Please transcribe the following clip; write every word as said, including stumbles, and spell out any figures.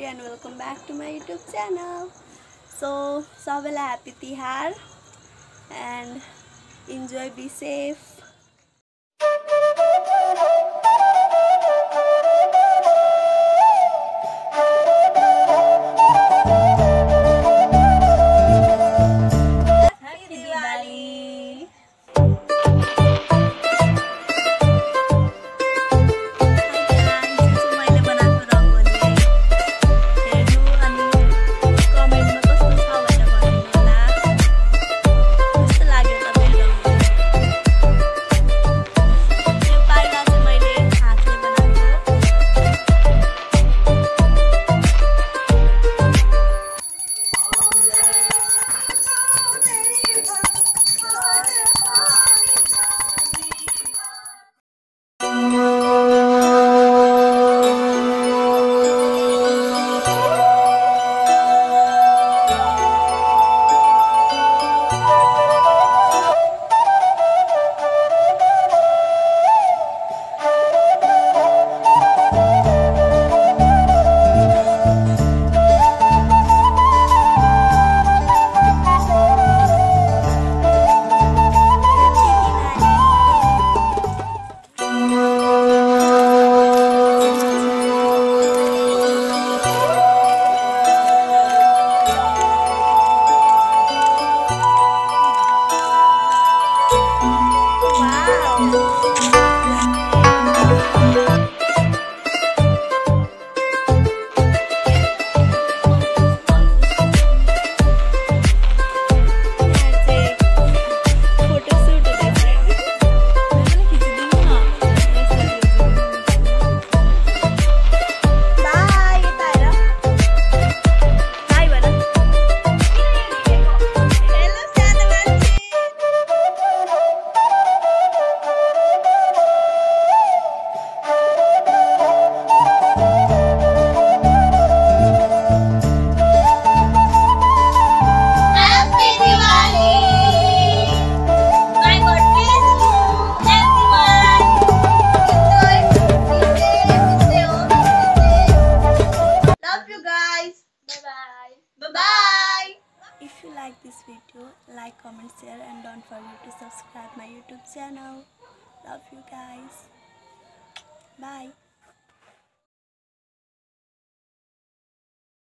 and welcome back to my YouTube channel. So, सबैलाई happy Tihar and enjoy, be safe. Happy Diwali. If you like this video, like, comment, share and don't forget to subscribe my YouTube channel. Love you guys. Bye.